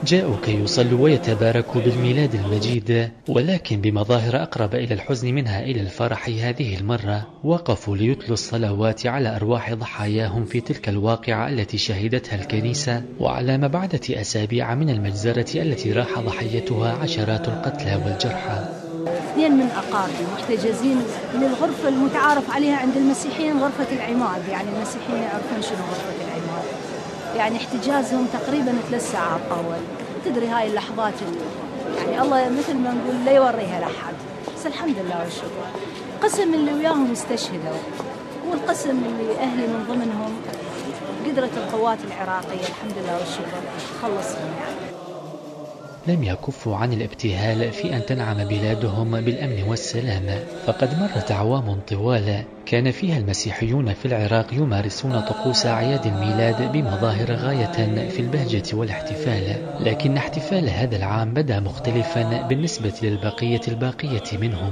جاءوا كي يصلوا ويتباركوا بالميلاد المجيد، ولكن بمظاهر أقرب إلى الحزن منها إلى الفرح هذه المرة وقفوا ليتلوا الصلوات على أرواح ضحاياهم في تلك الواقعة التي شهدتها الكنيسة، وعلى مبعدة أسابيع من المجزرة التي راح ضحيتها عشرات القتلى والجرحى. اثنين من أقاربي محتجزين من الغرفة المتعارف عليها عند المسيحيين غرفة العماد، يعني المسيحيين يعرفون شنو غرفة العماد، يعني احتجازهم تقريبا 3 ساعات طول. تدري هاي اللحظات يعني الله مثل ما نقول لا يوريها لأحد، بس الحمد لله والشكر. قسم اللي وياهم استشهدوا، والقسم اللي أهلي من ضمنهم قدرت القوات العراقية الحمد لله والشكر خلصهم يعني. لم يكفوا عن الابتهال في أن تنعم بلادهم بالأمن والسلام، فقد مرت أعوام طوال كان فيها المسيحيون في العراق يمارسون طقوس أعياد الميلاد بمظاهر غاية في البهجة والاحتفال، لكن احتفال هذا العام بدا مختلفا بالنسبة للبقية الباقية منهم.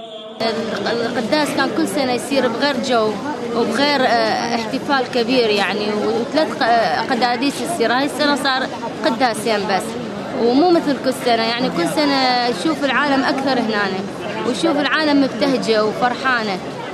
القداس كان كل سنة يصير بغير جو وبغير احتفال كبير يعني، و3 قداديس يصير. هاي السنة صار قداسين بس، ومو مثل كل سنة، يعني كل سنة نشوف العالم أكثر هنا، وشوف العالم مبتهجة وفرحانة،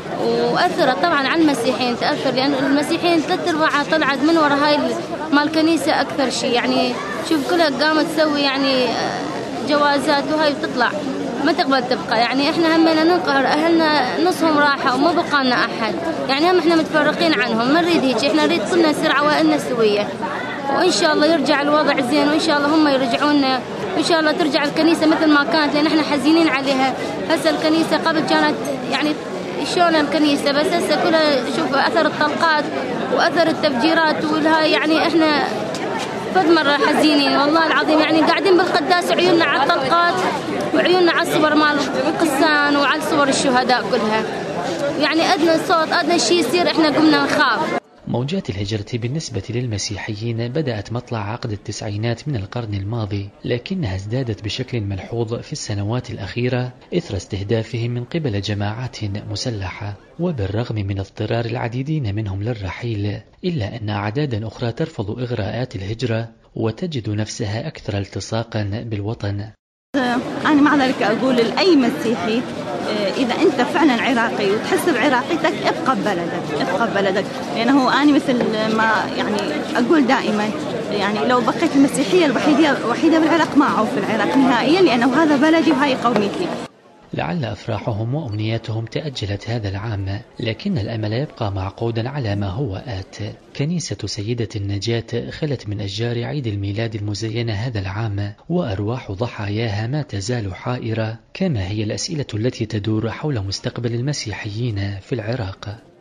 وأثرت طبعا على المسيحيين، تأثر لأن المسيحيين 3/4 طلعت من وراء هاي مال الكنيسة أكثر شيء، يعني شوف كلها قامت تسوي يعني جوازات وهاي بتطلع ما تقبل تبقى، يعني احنا همنا ننقهر اهلنا نصهم راحة وما بقى لنا احد، يعني هم احنا متفرقين عنهم، ما نريد هيك، احنا نريد كلنا نصير عوائلنا سوية، وإن شاء الله يرجع الوضع زين، وإن شاء الله هم يرجعونا، وإن شاء الله ترجع الكنيسة مثل ما كانت، لأن إحنا حزينين عليها. هسه الكنيسة قبل كانت يعني شلون الكنيسة، بس هسه كلها شوف أثر الطلقات وأثر التفجيرات والهاي، يعني إحنا فد مرة حزينين والله العظيم، يعني قاعدين بالقداس عيوننا على الطلقات وعيوننا على الصور مال القسان وعلى صور الشهداء كلها، يعني أدنى صوت أدنى شيء يصير إحنا قمنا نخاف. موجات الهجرة بالنسبة للمسيحيين بدأت مطلع عقد التسعينات من القرن الماضي، لكنها ازدادت بشكل ملحوظ في السنوات الأخيرة إثر استهدافهم من قبل جماعات مسلحة، وبالرغم من اضطرار العديدين منهم للرحيل إلا أن أعدادا أخرى ترفض إغراءات الهجرة وتجد نفسها أكثر التصاقا بالوطن. أنا مع ذلك أقول لأي مسيحي إذا أنت فعلا عراقي وتحس بعراقيتك ابقى ببلدك، ابقى ببلدك، لأنه أنا مثل ما يعني أقول دائما، يعني لو بقيت المسيحية الوحيدة بالعراق ما أعوف العراق نهائيا، لأنه هذا بلدي وهاي قوميتي. لعل أفراحهم وأمنياتهم تأجلت هذا العام، لكن الأمل يبقى معقودا على ما هو آت. كنيسة سيدة النجاة خلت من أشجار عيد الميلاد المزينة هذا العام، وأرواح ضحاياها ما تزال حائرة، كما هي الأسئلة التي تدور حول مستقبل المسيحيين في العراق.